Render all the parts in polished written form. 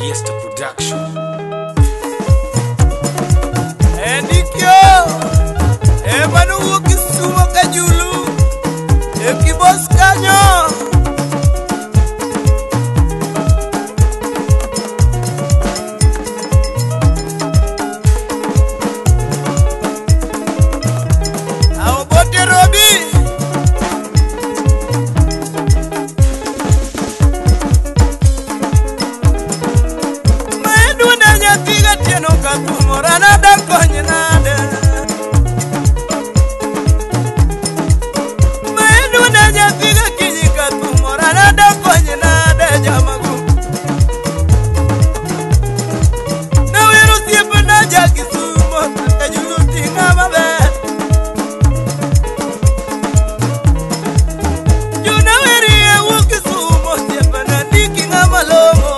Fiesta production. Enikyo Emanu wukisuwa kajulu Ekibos kanyo Aobote Robi Tiga tieno katumorana da konyenade Maedu nanya tiga kinyi katumorana da konyenade jamagu Na wiru siapa naja kisumo Kajulu tinga mabe Juna wiri ewu kisumo Siapa nandiki nga malongo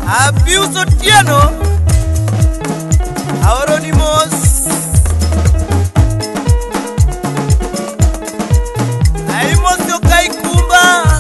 Abiuso tieno Auronimos Aimosio Kaikumba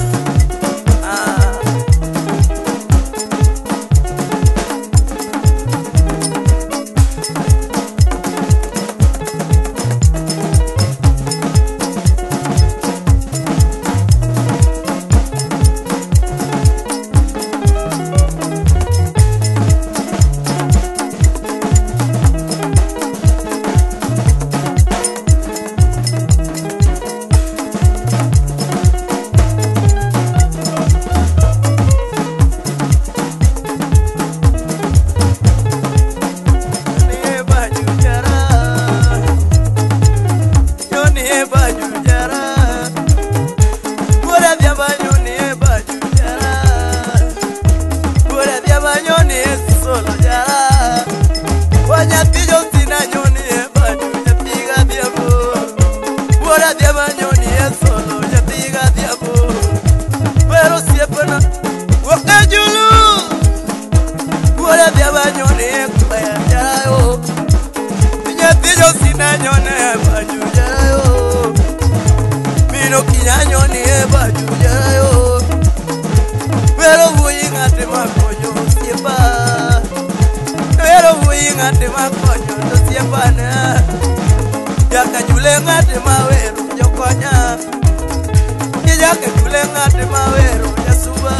Jasuba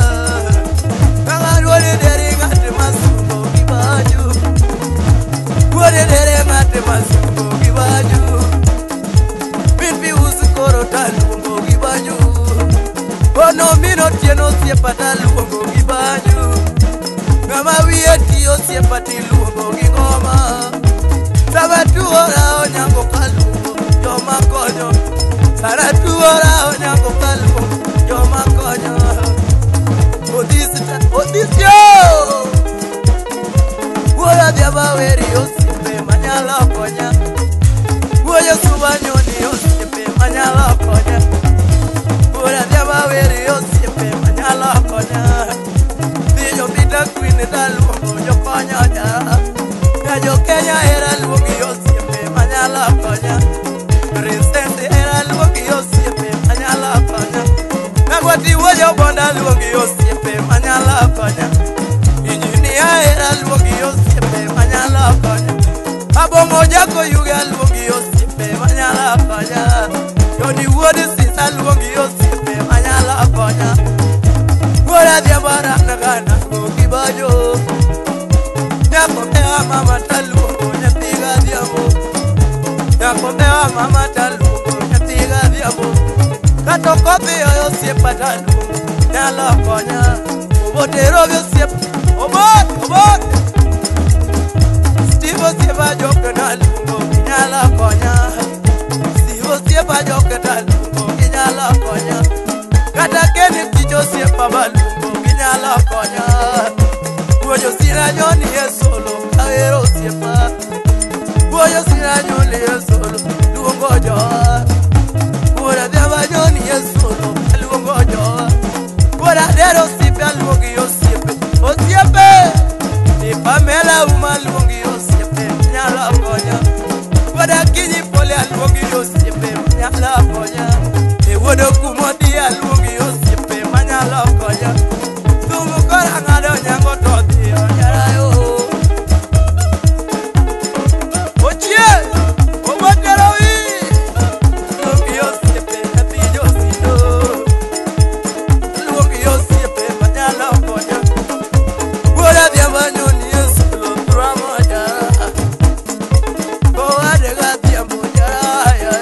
Tieno siapa luongo gi banyu ngama wiye tiyo siapa luongo gi ngoma sama tuora onyango kaluongo joma konyo sara tuora onyango kaluongo joma konyo odisyo wora diaba weri osiepe manyalo konya woyo subanyoni osiepe manyalo konya wora diaba weri osiepe manyalo konya Diyo bita queen daluongo jokonyo ja jo Kenya era luongi osiepe manyalo konya President era luongi osiepe manyalo konya Nagwati wojo bonda luongi osiepe manyalo konya Injinia era luongi osiepe manyalo konya Abongo jako yuga luongi osiepe manyalo konya Joni wuodi sisa luongi osiepe manyalo konya Wora diabara nagana kibajo Nyako mewa mama taluongo nyathiga diabo Nyako mewa mama taluongo nyathiga diabo Kato kopi oyo siepa taluongo nyalo konya Obotero vyo siepa Obot Stivo siepa joke naluongo nyalo konya Stivo siepa joke taluongo nyalo konya Kata keni tijo siepa baluongo nyalo konya Woyo sira nyoni solo kawero siepa Woyo sira nyoni solo luongo joa Wora dema nyoni solo luongo joa Wora dero siepe luongi osiepe Osiepe Ni Pamela uma luongi osiepe nyalo konya Wora kinyi pole luongi osiepe nyalo konya E wodo kumodi luongi osiepe manyalo konya Tumu kora ngado nyango toti onyarayo Ochie, obotero wi Luongi osiepe napijo sino Luongi osiepe manyalo konya Wora diamba nyoni esolo drama jara Owade ga diambo jara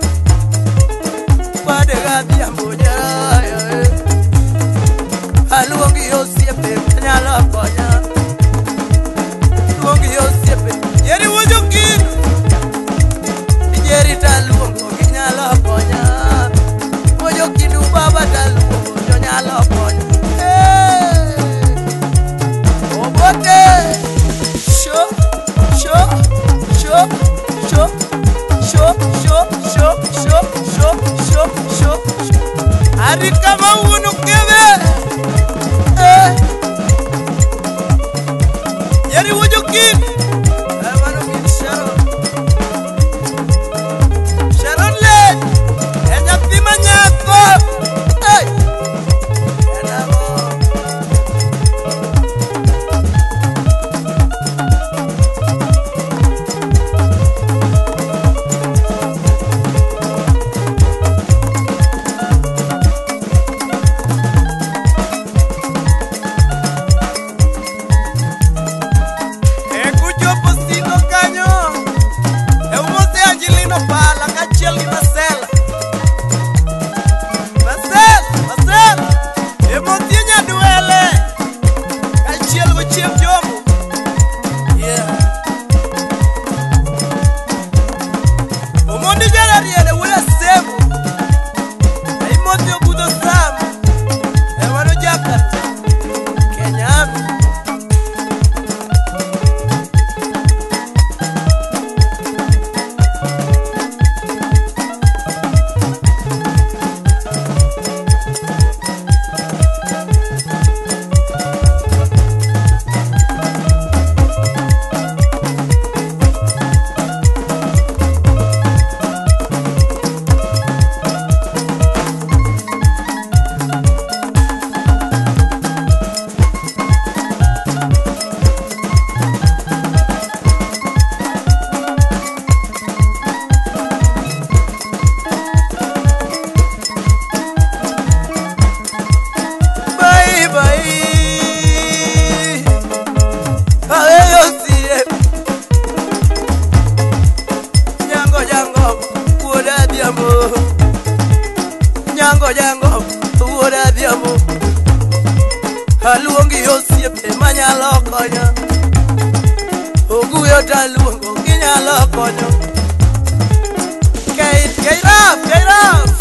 Wade ga diambo jara Luongi osiepe manyalo konya Luongi osiepe Yeri wojo kinu Yeri taluongo nyalo konya Wojo kinu baba taluongo nyalo konya Obote Sho Ari kama unu kebe Onyango uoda diamo aluongi osiepe manyalo konyo oguyo taluongo ginyalo konyo Keirap